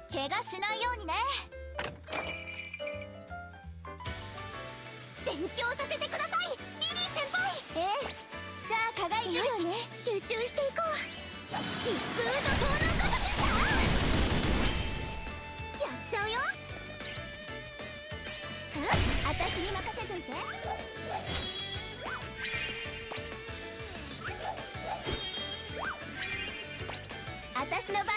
怪我しないようにね。勉強させてください、リリー先輩。じゃあ課外授業ね。集中していこう。疾風怒涛のごとくやっちゃうよ。私に任せといて。私の番ね。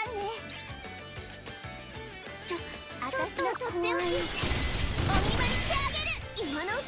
私のとっておきお見舞いしてあげる、今のうち。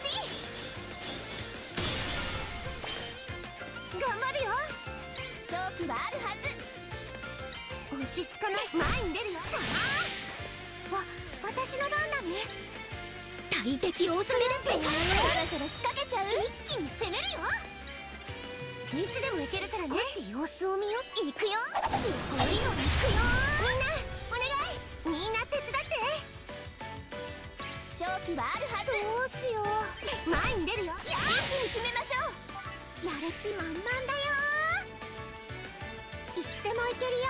頑張るよ。勝機はあるはず。落ち着かない。前に出るよ。私の番だね。大敵を恐れるって感じ。そろそろ仕掛けちゃう。一気に攻めるよ。いつでも行けるからね。少し様子を見よ。行くよ。すごいの行くよ。みんなお願い。みんな手伝って。勝機はあるはず。どうしよう。前に出るよ。一気に決めましょう。やる気満々だよ。いつでも行けるよ。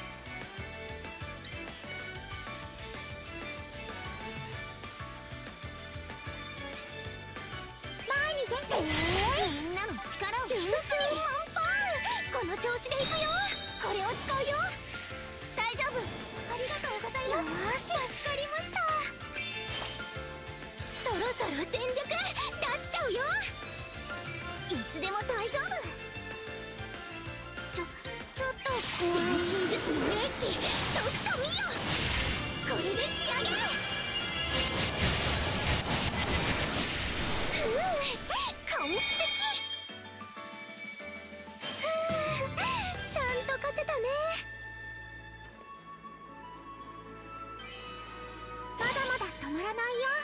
前に出て。みんなの力を一つに。この調子でいくよ。これを使うよ。大丈夫。ありがとうございます。よーし、助かりました。そろそろ全力出しちゃうよ。いつでも大丈夫。ちょっと錬金術の名地とくと見よ。これで仕上げる。完璧。ちゃんと勝てたね。まだまだ止まらないよ。